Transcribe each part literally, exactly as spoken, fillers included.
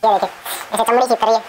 ये देखिए ऐसे चमड़ी चिपक रही है।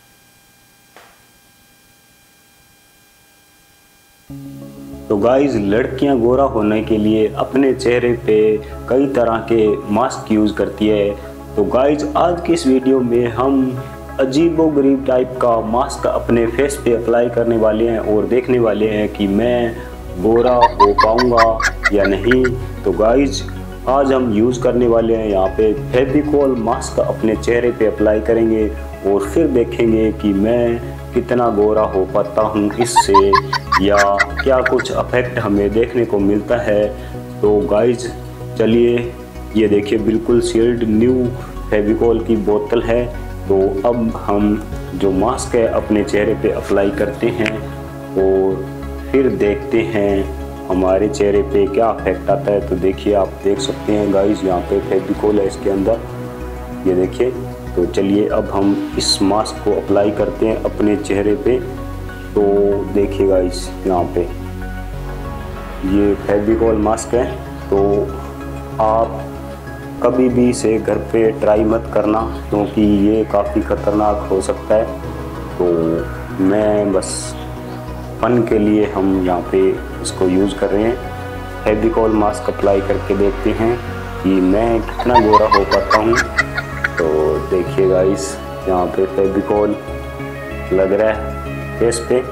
तो गाइस, लड़कियां गोरा होने के लिए अपने चेहरे पे कई तरह के मास्क यूज़ करती है। तो गाइस, आज की इस वीडियो में हम अजीबोगरीब टाइप का मास्क अपने फेस पे अप्लाई करने वाले हैं और देखने वाले हैं कि मैं गोरा हो पाऊंगा या नहीं। तो गाइस, आज हम यूज़ करने वाले हैं यहाँ पे फेविकोल मास्क अपने चेहरे पे अप्लाई करेंगे और फिर देखेंगे कि मैं कितना गोरा हो पाता हूँ इससे, या क्या कुछ इफेक्ट हमें देखने को मिलता है। तो गाइज चलिए, ये देखिए बिल्कुल सील्ड न्यू फेविकोल की बोतल है। तो अब हम जो मास्क है अपने चेहरे पे अप्लाई करते हैं और फिर देखते हैं हमारे चेहरे पे क्या इफेक्ट आता है। तो देखिए, आप देख सकते हैं गाइज, यहाँ पे फेविकोल है इसके अंदर, ये देखिए। तो चलिए अब हम इस मास्क को अप्लाई करते हैं अपने चेहरे पे। तो देखिए गाइस, यहाँ पे ये फेविकोल मास्क है। तो आप कभी भी इसे घर पे ट्राई मत करना, क्योंकि ये काफ़ी ख़तरनाक हो सकता है। तो मैं बस फन के लिए हम यहाँ पे इसको यूज़ कर रहे हैं। फेविकोल मास्क अप्लाई करके देखते हैं कि मैं कितना गोरा हो पाता हूँ। तो देखिए गाइस, यहाँ पे फेविकोल लग रहा है फेस पे,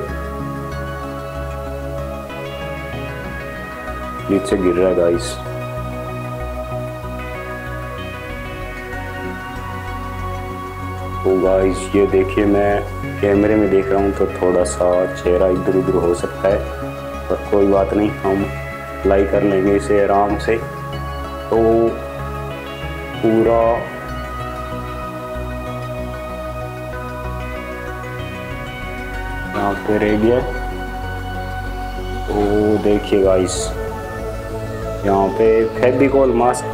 नीचे गिर रहा है गाइस। तो गाइस, ये देखिए, मैं कैमरे में देख रहा हूँ तो थोड़ा सा चेहरा इधर उधर हो सकता है, पर कोई बात नहीं, हम अप्लाई कर लेंगे इसे आराम से। तो पूरा यहाँ पे रेडी है। तो देखिए गाइस, यहाँ पे फेविकोल मास्क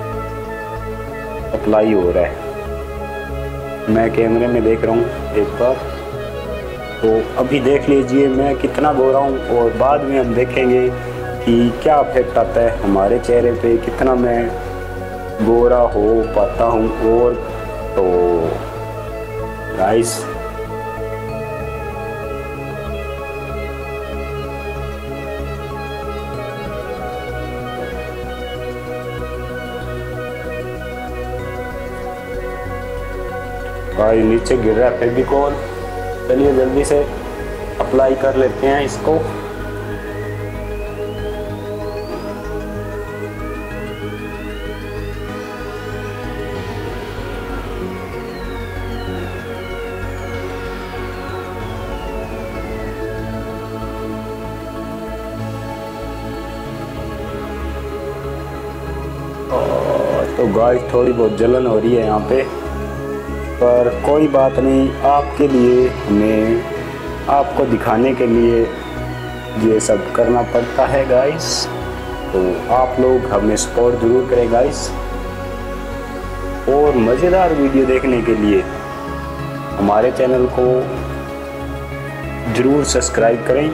अप्लाई हो रहा है, मैं कैमरे में देख रहा हूँ एक बार। तो अभी देख लीजिए मैं कितना गोरा हूँ, और बाद में हम देखेंगे कि क्या इफेक्ट आता है हमारे चेहरे पे, कितना मैं गोरा हो पाता हूँ। और तो गाइस, भाई नीचे गिर रहा है फेविकोल। चलिए जल्दी से अप्लाई कर लेते हैं इसको। तो गाइस, थोड़ी बहुत जलन हो रही है यहाँ पे, पर कोई बात नहीं, आपके लिए, हमें आपको दिखाने के लिए ये सब करना पड़ता है गाइस। तो आप लोग हमें सपोर्ट ज़रूर करें गाइस, और मज़ेदार वीडियो देखने के लिए हमारे चैनल को ज़रूर सब्सक्राइब करें।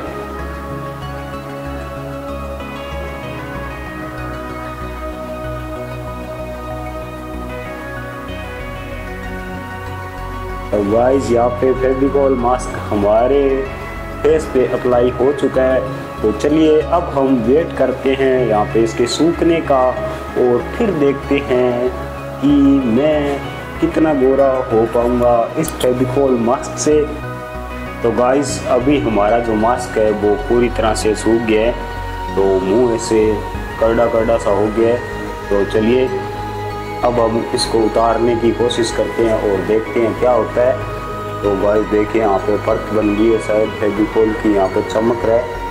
तो गाइस, यहाँ पे फेविकोल मास्क हमारे फेस पे अप्लाई हो चुका है। तो चलिए अब हम वेट करते हैं यहाँ पे इसके सूखने का, और फिर देखते हैं कि मैं कितना गोरा हो पाऊँगा इस फेविकोल मास्क से। तो गाइस, अभी हमारा जो मास्क है वो पूरी तरह से सूख गया है, तो मुँह ऐसे करड़ा करड़ा सा हो गया है। तो चलिए अब हम इसको उतारने की कोशिश करते हैं और देखते हैं क्या होता है। तो गाइस देखिए, यहाँ पे परत बन गई है शायद फेविकोल की, यहाँ पे चमक रहा है।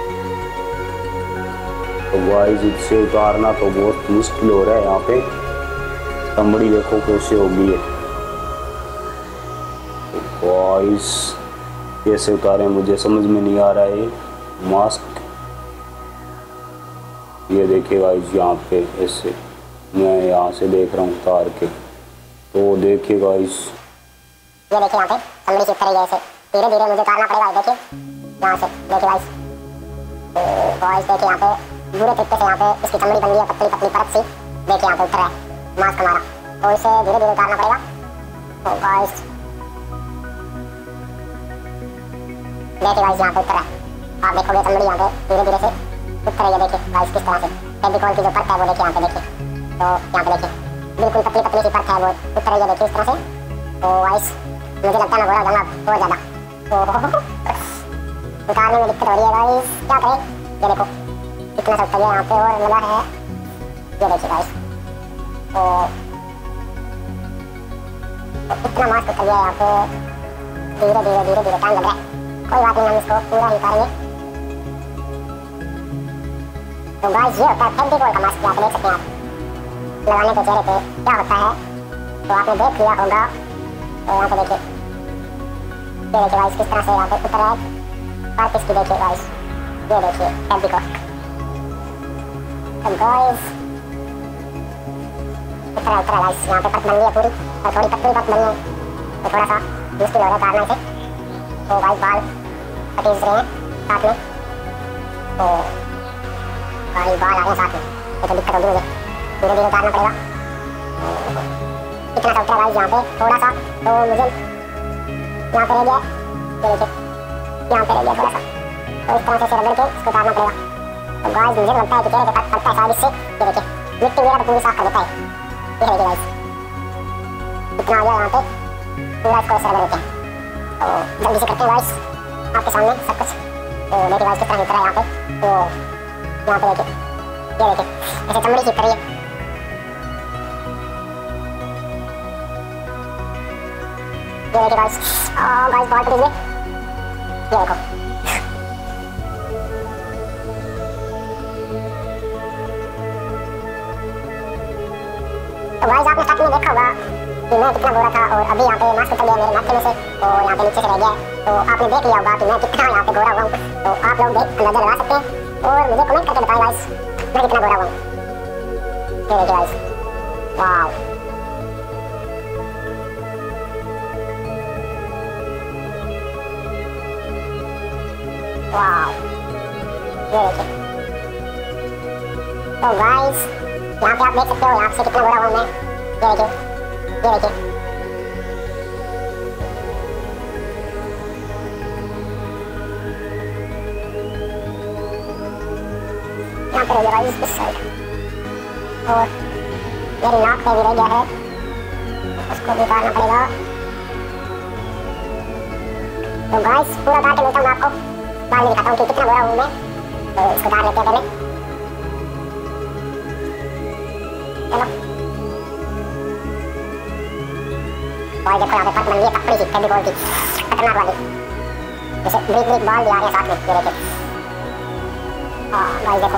तो गाइस, इससे उतारना तो बहुत मुश्किल हो रहा है। यहाँ पे चमड़ी देखो कैसे हो गई है। तो गाइस, कैसे उतारें मुझे समझ में नहीं आ रहा है ये मास्क। ये देखिए गाइस, यहाँ पे ऐसे मैं यहाँ से देख रहा हूँ उतार के। तो देखिए गाइस, ये देखिए यहाँ पे चमड़ी चिपक रही है, ऐसे धीरे धीरे मुझे उतारना पड़ेगा। देखिए यहाँ से, देखिए गाइस। तो गाइस देखिए, यहाँ पे बुरे तरीके से यहाँ पे इसकी चमड़ी बन गई है, पतली पतली परत सी। देखिए यहाँ पे उतर रहा है मास्क हमारा, तो इसे धीरे धीरे उतारना पड़ेगा। तो गाइस देखिए गाइस यहाँ पे उतर है, आप देखोगे चमड़ी यहाँ पे धीरे धीरे से उतर रही है। देखिए गाइस किस तरह से फेविकॉल की जो परत है वो देखिए यहाँ पे देखिए, तो यहाँ पे देखिए बिल्कुल पतली पतली सी परत है वो उतर रही है। देखिए इस तरह से। तो गाइस मुझे लगता है मैं गोरा हो जाऊंगा बहुत ज़्यादा, तो उतारने में दिक्कत हो रही है गाइस, क्या करें। ये देखो इतना सब तलिया यहाँ पे और लगा है, ये देखिए गाइस। तो, तो इतना मास्क उतर गया यहाँ पे, धीरे धीरे धीरे धीरे टाइम लग रहा है, कोई बात नहीं, हम इसको पूरा ही उतारेंगे। तो गाइस ये होता है फेविकॉल का मास्क, यहाँ पे देख सकते हैं आप लगाने के चेहरे पे क्या होता है, तो आपने देख लिया होगा। तो यहाँ पे देखिए, ये देखिए गाइस किस तरह से यहाँ पे उतर रहा है पार्ट इसकी, देखिए गाइस, ये देखिए फेविकॉल। तो गाइस उतरा उतरा गाइस, यहाँ पे परत बन गई है पूरी, और थोड़ी पतली परत बनी है, तो थोड़ा सा मुश्किल हो रहा है उतारना इसे। तो गाइस बाल कटीज रहे हैं साथ में, तो गाइस बाल आ रहे हैं साथ में, तो दिक्कत होगी मुझे, धीरे धीरे उतारना पड़ेगा। इतना सा उतरा गाइस यहाँ पे थोड़ा सा, तो मुझे यहाँ पे रह गया, ये देखिए यहाँ पे रह गया थोड़ा सा, तो इस तरह से रगड़ के इसको उतारना पड़ेगा। तो गाइस मुझे लगता है कि चेहरे पे पड़ता है शायद इससे, ये देखिए मिट्टी वगैरह तो पूरी साफ कर देता है। ये देखिए गाइस इतना आ गया यहाँ पे, पूरा इसको ऐसे रगड़ देते हैं। तो जल्दी से करते हैं गाइस आपके सामने सब कुछ। तो देखिए गाइस किस तरह उतरा है यहाँ पे, तो यहाँ पे देखिए, ये देखिए ऐसे चमड़ी की तरह है, ये देखिए गाइस। आ गाइस बहुत तेज है, ये देखो तो गाइस आपने साथ में देखा होगा कि मैं कितना गोरा था, और अभी यहाँ पे मास्क उतर गया मेरे माथे में से, तो यहाँ पे नीचे से रह गया है। तो आपने देख लिया होगा कि मैं कितना यहाँ पे गोरा हुआ हूँ, तो आप लोग देख अंदाजा लगा सकते हैं और मुझे कमेंट करके बताएं गाइस मैं कितना गोरा हुआ हूँ। ये देखिए गाइस, वाव वाव, ये देखिए। तो गाइस यहाँ पे आप देख सकते हो यहाँ से कितना गोरा हुआ मैं, ये देखिए ये देखिए। यहाँ पे रह गया गाइस इस साइड, और मेरी नाक पे भी रह गया है, उसको भी उतारना पड़ेगा। तो गाइस पूरा उतार के मिलता हूँ आपको, बाद में दिखाता हूँ कि कितना गोरा हूँ मैं। तो इसको उतार लेते हैं पहले, चलो भाई देखो यहाँ पे परत बन गई है पतली सी फेविकॉल की, खतरनाक वाली, जैसे ब्रिक ब्रिक बॉल भी आ रहे हैं साथ में, ये देखिए। हाँ भाई देखो,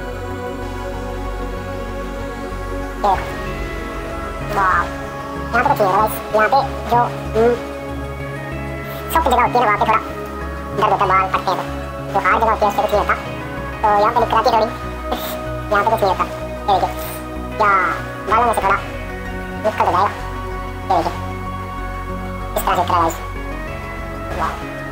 देखो वाह, यहाँ पे कुछ नहीं है गाइस, यहाँ पे जो सॉफ्ट जगह होती है ना वहाँ पे थोड़ा दर्द होता है, बाल फटते हैं, तो हार्ड जगह होती है उससे कुछ नहीं होता, तो यहाँ पे दिक्कत आती है थोड़ी, यहाँ पे कुछ नहीं होता। ये देखिए क्या बालों में से थोड़ा निकल तो जाएगा, ये देखिए इस तरह से उतरा गाइस, वाह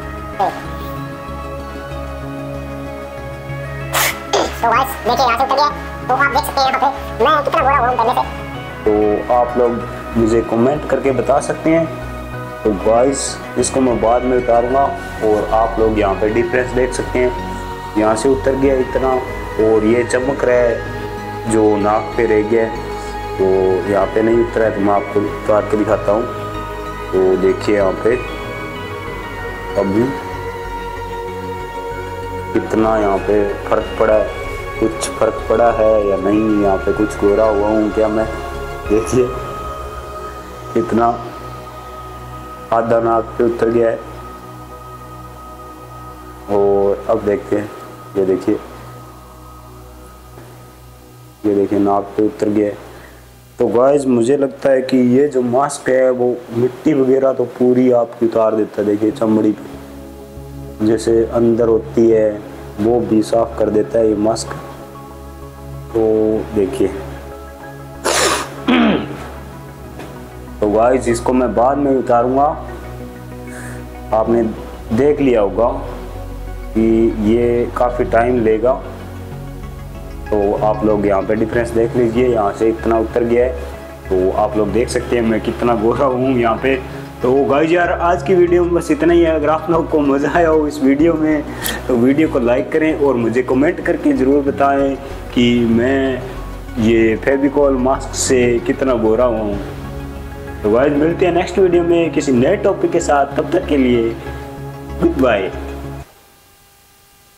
तो गाइस देखिए यहाँ से उतर गया, तो आप देख सकते हैं यहाँ पे मैं कितना गोरा हुआ हूँ पहले से। तो आप लोग मुझे कमेंट करके बता सकते हैं। तो गाइस इसको मैं बाद में उतारूंगा, और आप लोग यहाँ पे डिफरेंस देख सकते हैं, यहाँ से उतर गया इतना, और ये चमक रहा है जो नाक पे रह गया, तो यहाँ पे नहीं उतरा है, तो मैं आपको उतार के दिखाता हूँ। तो देखिए यहाँ पे अभी कितना यहाँ पे फर्क पड़ा है, कुछ फर्क पड़ा है या नहीं, यहाँ पे कुछ गोरा हुआ हूँ क्या मैं, देखिए कितना आधा नाक पे उतर गया है। और अब देखते हैं, ये देखिए ये देखिए नाक पे उतर गया है। तो गाइस मुझे लगता है कि ये जो मास्क है वो मिट्टी वगैरह तो पूरी आपकी उतार देता है, देखिए चमड़ी पे जैसे अंदर होती है वो भी साफ कर देता है ये मास्क। तो देखिए तो गाइस इसको मैं बाद में उतारूंगा, आपने देख लिया होगा कि ये काफ़ी टाइम लेगा, तो आप लोग यहाँ पे डिफरेंस देख लीजिए, यहाँ से इतना उतर गया है, तो आप लोग देख सकते हैं मैं कितना गोरा हूँ यहाँ पे। तो गाइस यार आज की वीडियो में बस इतना ही है। अगर आप लोग को मज़ा आया हो इस वीडियो में तो वीडियो को लाइक करें और मुझे कमेंट करके ज़रूर बताएं कि मैं ये फेविकॉल मास्क से कितना गोरा हूँ। तो गाइस मिलते हैं नेक्स्ट वीडियो में किसी नए टॉपिक के साथ, तब तक के लिए गुड बाय।